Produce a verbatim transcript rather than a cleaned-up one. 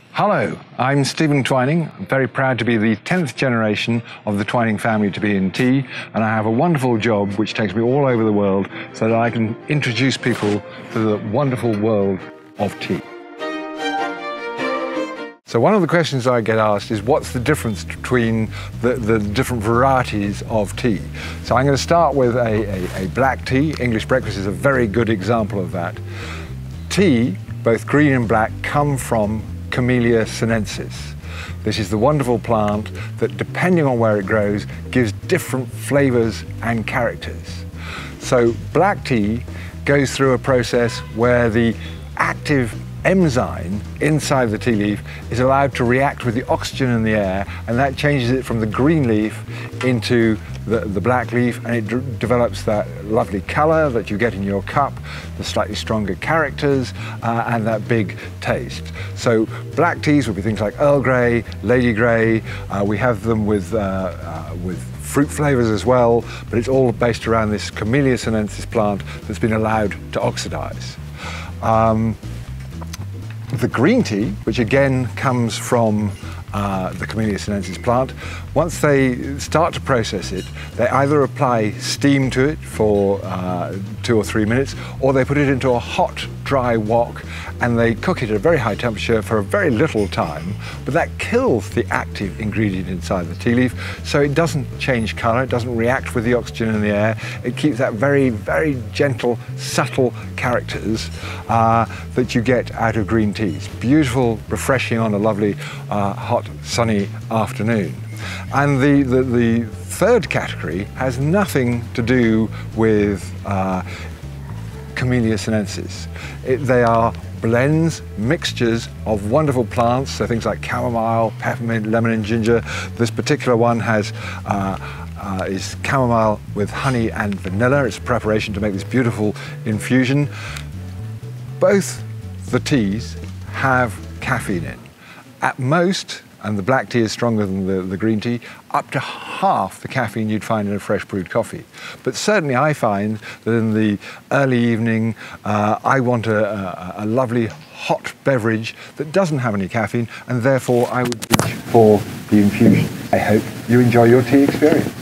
Hello, I'm Stephen Twining. I'm very proud to be the tenth generation of the Twining family to be in tea, and I have a wonderful job which takes me all over the world so that I can introduce people to the wonderful world of tea. So one of the questions I get asked is what's the difference between the, the different varieties of tea? So I'm going to start with a, a, a black tea. English breakfast is a very good example of that. Tea, both green and black, come from Camellia sinensis. This is the wonderful plant that, depending on where it grows, gives different flavors and characters. So black tea goes through a process where the active enzyme inside the tea leaf is allowed to react with the oxygen in the air, and that changes it from the green leaf into the, the black leaf, and it develops that lovely color that you get in your cup, the slightly stronger characters, uh, and that big taste. So black teas would be things like Earl Grey, Lady Grey. Uh, we have them with, uh, uh, with fruit flavors as well, but it's all based around this Camellia sinensis plant that's been allowed to oxidize. Um, The green tea, which again comes from uh, the Camellia sinensis plant, once they start to process it, they either apply steam to it for uh, two or three minutes, or they put it into a hot, dry wok, and they cook it at a very high temperature for a very little time, but that kills the active ingredient inside the tea leaf, so it doesn't change color, it doesn't react with the oxygen in the air, it keeps that very, very gentle, subtle characters uh, that you get out of green teas. Beautiful, refreshing on a lovely, uh, hot, sunny afternoon. And the, the, the third category has nothing to do with uh, Camellia sinensis. It, they are blends, mixtures of wonderful plants, so things like chamomile, peppermint, lemon and ginger. This particular one has uh, uh, is chamomile with honey and vanilla. It's a preparation to make this beautiful infusion. Both the teas have caffeine in. At most, and the black tea is stronger than the, the green tea, up to half the caffeine you'd find in a fresh brewed coffee. But certainly I find that in the early evening, uh, I want a, a, a lovely hot beverage that doesn't have any caffeine, and therefore I would reach for the infusion. I hope you enjoy your tea experience.